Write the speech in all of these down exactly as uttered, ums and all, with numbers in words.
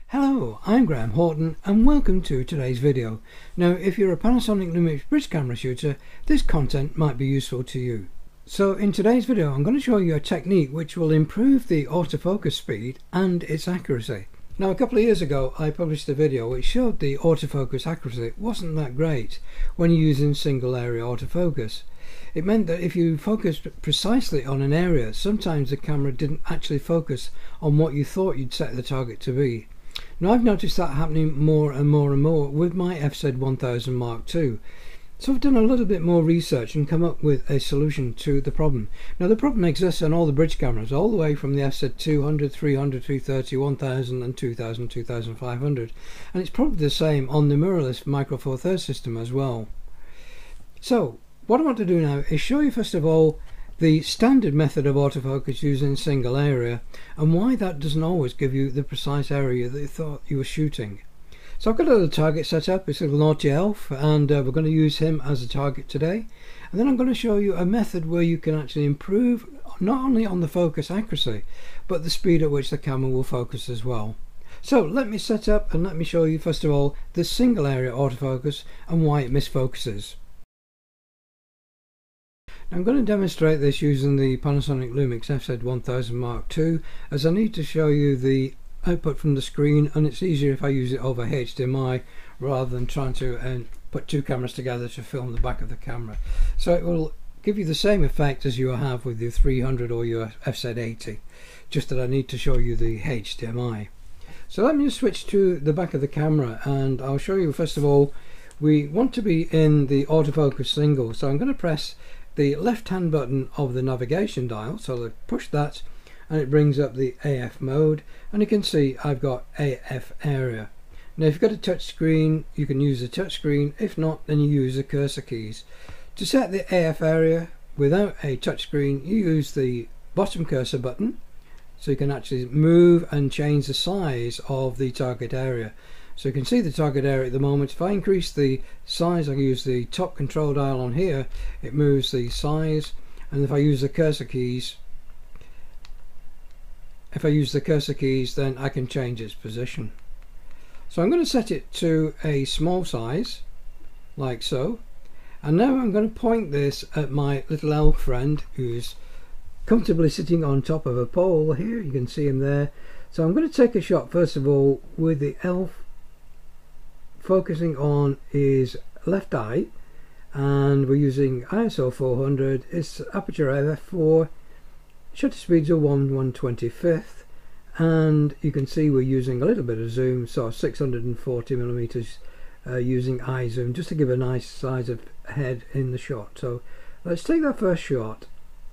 Hello, I'm Graham Horton and welcome to today's video. Now if you're a Panasonic Lumix bridge camera shooter, this content might be useful to you. So in today's video I'm going to show you a technique which will improve the autofocus speed and its accuracy. Now a couple of years ago I published a video which showed the autofocus accuracy wasn't that great when you're using single area autofocus. It meant that if you focused precisely on an area, sometimes the camera didn't actually focus on what you thought you'd set the target to be. Now I've noticed that happening more and more and more with my F Z one thousand Mark two. So I've done a little bit more research and come up with a solution to the problem. Now the problem exists on all the bridge cameras, all the way from the F Z two hundred, three hundred, three thirty, one thousand and two thousand, two thousand five hundred. And it's probably the same on the mirrorless Micro Four Thirds system as well. So what I want to do now is show you first of all the standard method of autofocus using single area and why that doesn't always give you the precise area that you thought you were shooting. So I've got a little target set up, it's a little naughty elf, and uh, we're going to use him as a target today. And then I'm going to show you a method where you can actually improve not only on the focus accuracy but the speed at which the camera will focus as well. So let me set up and let me show you first of all the single area autofocus and why it misfocuses. I'm going to demonstrate this using the Panasonic Lumix F Z one thousand Mark two, as I need to show you the output from the screen, and it's easier if I use it over H D M I rather than trying to uh, put two cameras together to film the back of the camera. So it will give you the same effect as you have with your three hundred or your F Z eighty, just that I need to show you the H D M I. So let me just switch to the back of the camera and I'll show you first of all we want to be in the autofocus single, so I'm going to press the left hand button of the navigation dial, so I push that and it brings up the A F mode, and you can see I've got A F area. Now if you've got a touch screen you can use the touch screen, if not then you use the cursor keys. To set the A F area without a touch screen you use the bottom cursor button, so you can actually move and change the size of the target area. So you can see the target area at the moment. If I increase the size, I use the top control dial on here, it moves the size, and if I use the cursor keys, if I use the cursor keys then I can change its position. So I'm going to set it to a small size, like so, and now I'm going to point this at my little elf friend who's comfortably sitting on top of a pole here. You can see him there. So I'm going to take a shot first of all with the elf focusing on his left eye, and we're using I S O four hundred, it's aperture f f four, shutter speeds are one one twenty-fifth, and you can see we're using a little bit of zoom, so six hundred forty millimeters uh, using eye zoom just to give a nice size of head in the shot. So let's take that first shot.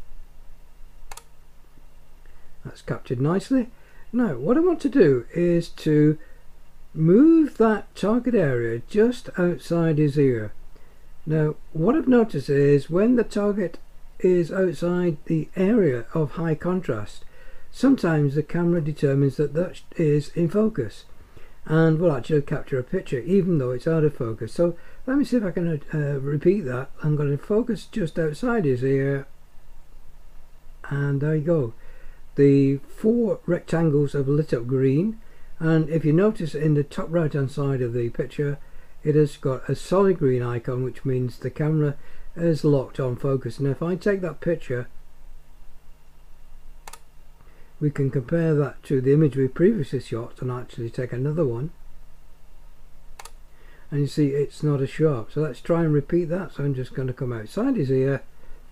That's captured nicely. Now what I want to do is to move that target area just outside his ear. Now what I've noticed is when the target is outside the area of high contrast, sometimes the camera determines that that is in focus and will actually capture a picture even though it's out of focus. So let me see if I can uh, repeat that. I'm going to focus just outside his ear, and there you go. The four rectangles have lit up green, and if you notice in the top right hand side of the picture it has got a solid green icon, which means the camera is locked on focus. Now if I take that picture we can compare that to the image we previously shot and actually take another one, and you see it's not as sharp. So let's try and repeat that. So I'm just going to come outside his ear,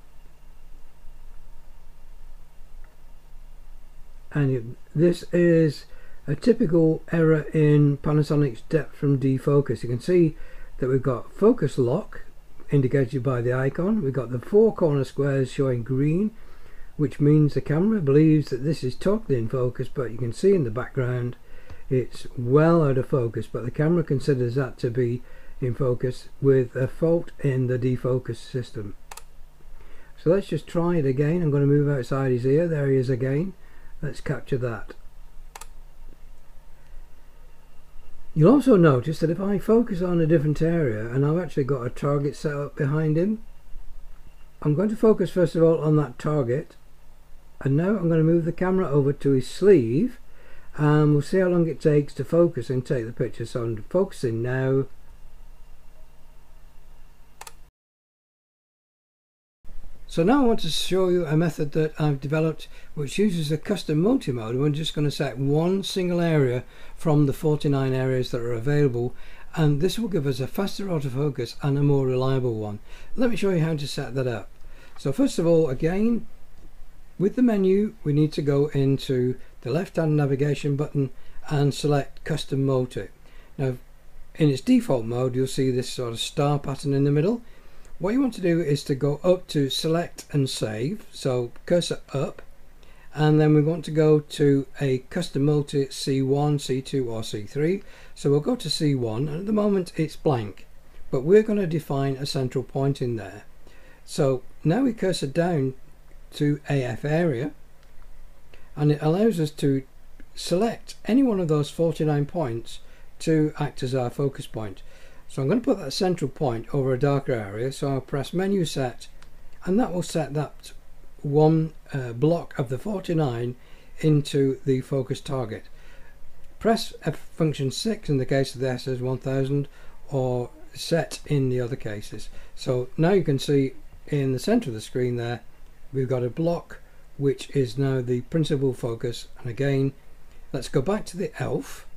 and you, this is a typical error in Panasonic's depth from defocus. You can see that we've got focus lock indicated by the icon, we've got the four corner squares showing green, which means the camera believes that this is totally in focus, but you can see in the background it's well out of focus, but the camera considers that to be in focus with a fault in the defocus system. So let's just try it again. I'm going to move outside his ear, there he is again. Let's capture that. You'll also notice that if I focus on a different area and I've actually got a target set up behind him, I'm going to focus first of all on that target, and now I'm going to move the camera over to his sleeve, and we'll see how long it takes to focus and take the picture. So I'm focusing now. So now I want to show you a method that I've developed which uses a custom multi-mode. We're just going to set one single area from the forty-nine areas that are available, and this will give us a faster autofocus and a more reliable one. Let me show you how to set that up. So first of all, again, with the menu we need to go into the left hand navigation button and select custom multi. Now in its default mode you'll see this sort of star pattern in the middle. What you want to do is to go up to select and save, so cursor up, and then we want to go to a custom multi C one, C two or C three. So we'll go to C one, and at the moment it's blank, but we're going to define a central point in there. So now we cursor down to A F area, and it allows us to select any one of those forty-nine points to act as our focus point. So I'm going to put that central point over a darker area, so I'll press menu set, and that will set that one uh, block of the forty-nine into the focus target. Press F function six in the case of the S S one thousand, or set in the other cases. So now you can see in the center of the screen there we've got a block which is now the principal focus. And again, let's go back to the E L F,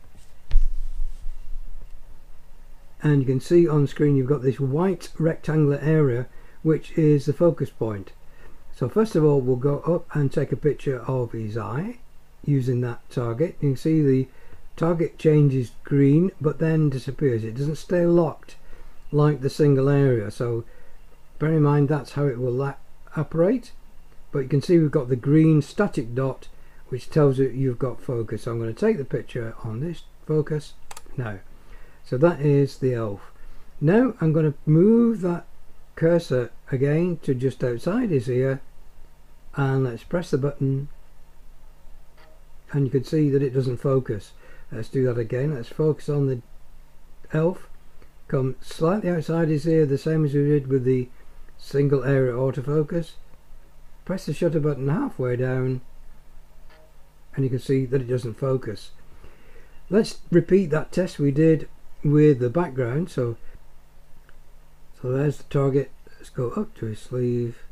and you can see on screen you've got this white rectangular area which is the focus point. So first of all we'll go up and take a picture of his eye using that target. You can see the target changes green but then disappears. It doesn't stay locked like the single area, so bear in mind that's how it will operate. But you can see we've got the green static dot which tells you you've got focus. So I'm going to take the picture on this focus now. So that is the E L F. Now I'm going to move that cursor again to just outside his ear, and let's press the button, and you can see that it doesn't focus. Let's do that again. Let's focus on the E L F, come slightly outside his ear, the same as we did with the single area autofocus. Press the shutter button halfway down, and you can see that it doesn't focus. Let's repeat that test we did with the background. So so there's the target. Let's go up to his sleeve,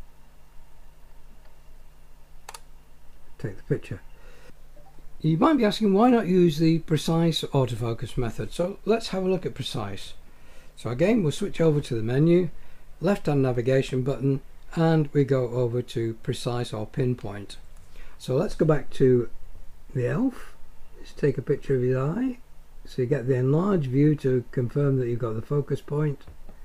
take the picture. You might be asking why not use the precise autofocus method. So let's have a look at precise. So again we'll switch over to the menu, left hand navigation button, and we go over to precise or pinpoint. So let's go back to the E L F. Let's take a picture of his eye. So you get the enlarged view to confirm that you've got the focus point.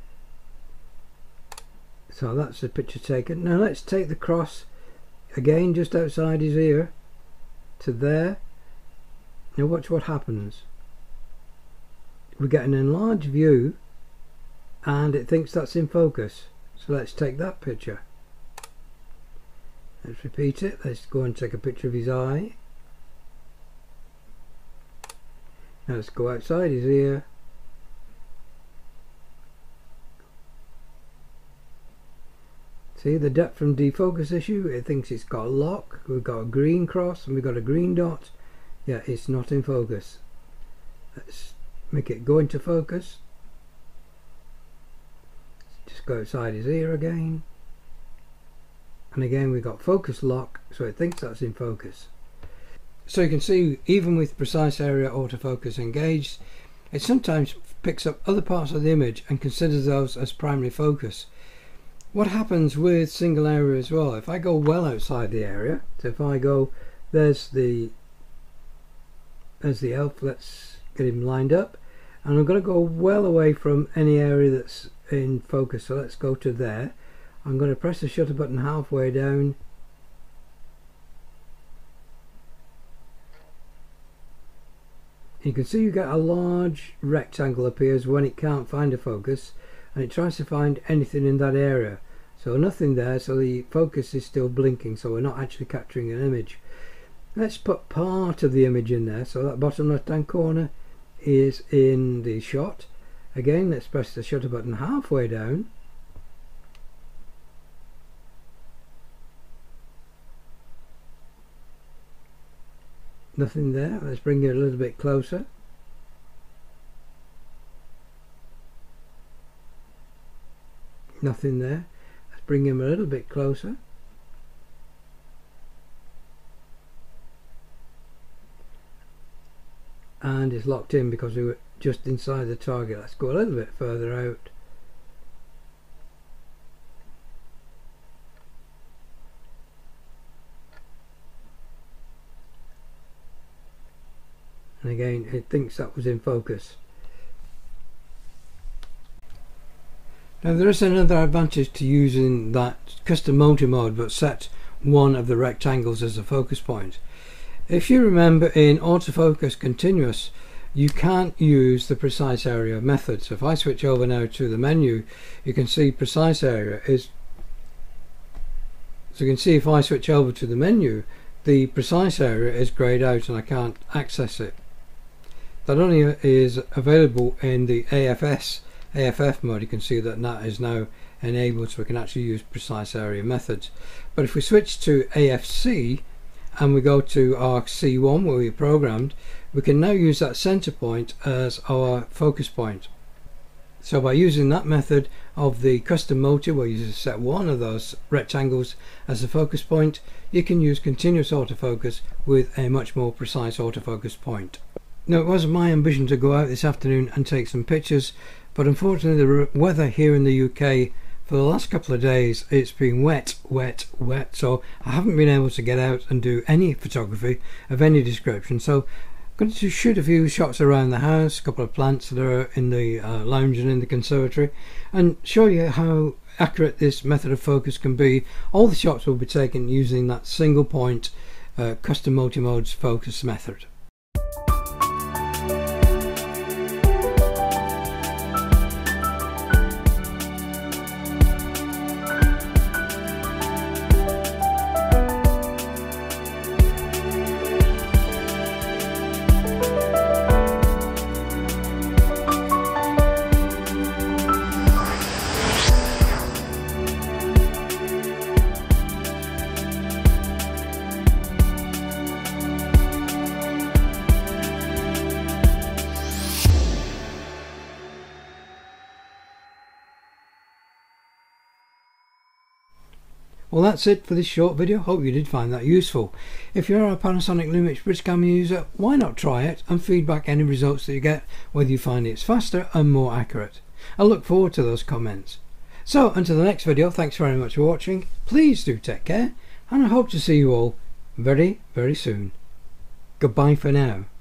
So that's the picture taken. Now let's take the cross again just outside his ear to there. Now watch what happens. We get an enlarged view and it thinks that's in focus. So let's take that picture. Let's repeat it. Let's go and take a picture of his eye. Now let's go outside his ear. See the depth from defocus issue? It thinks it's got a lock. We've got a green cross and we've got a green dot. Yeah, it's not in focus. Let's make it go into focus. Just go outside his ear again. And again we've got focus lock, so it thinks that's in focus. So you can see even with precise area autofocus engaged, it sometimes picks up other parts of the image and considers those as primary focus. What happens with single area as well? If I go well outside the area, so if I go, there's the there's the elf, let's get him lined up, and I'm going to go well away from any area that's in focus, so let's go to there. I'm going to press the shutter button halfway down. You can see you get a large rectangle appears when it can't find a focus, and it tries to find anything in that area. So nothing there, so the focus is still blinking, so we're not actually capturing an image. Let's put part of the image in there, so that bottom left hand corner is in the shot. Again, let's press the shutter button halfway down. Nothing there. Let's bring it a little bit closer. Nothing there. Let's bring him a little bit closer. And it's locked in because we were just inside the target. Let's go a little bit further out. And again, it thinks that was in focus. Now there is another advantage to using that custom multi-mode, but set one of the rectangles as a focus point. If you remember, in autofocus continuous you can't use the precise area method. So if I switch over now to the menu, you can see precise area is, so you can see if I switch over to the menu, the precise area is grayed out and I can't access it. That only is available in the A F S A F F mode. You can see that that is now enabled, so we can actually use precise area methods. But if we switch to A F C and we go to our C one where we programmed, we can now use that center point as our focus point. So by using that method of the custom multi, where you set one of those rectangles as a focus point, you can use continuous autofocus with a much more precise autofocus point. Now, it was my ambition to go out this afternoon and take some pictures, but unfortunately the weather here in the U K for the last couple of days, it's been wet, wet, wet, so I haven't been able to get out and do any photography of any description. So I'm going to shoot a few shots around the house, a couple of plants that are in the uh, lounge and in the conservatory, and show you how accurate this method of focus can be. All the shots will be taken using that single point uh, custom multi-modes focus method. Well, that's it for this short video. Hope you did find that useful. If you're a Panasonic Lumix bridge camera user, why not try it and feedback any results that you get, whether you find it's faster and more accurate. I look forward to those comments. So until the next video, thanks very much for watching. Please do take care, and I hope to see you all very, very soon. Goodbye for now.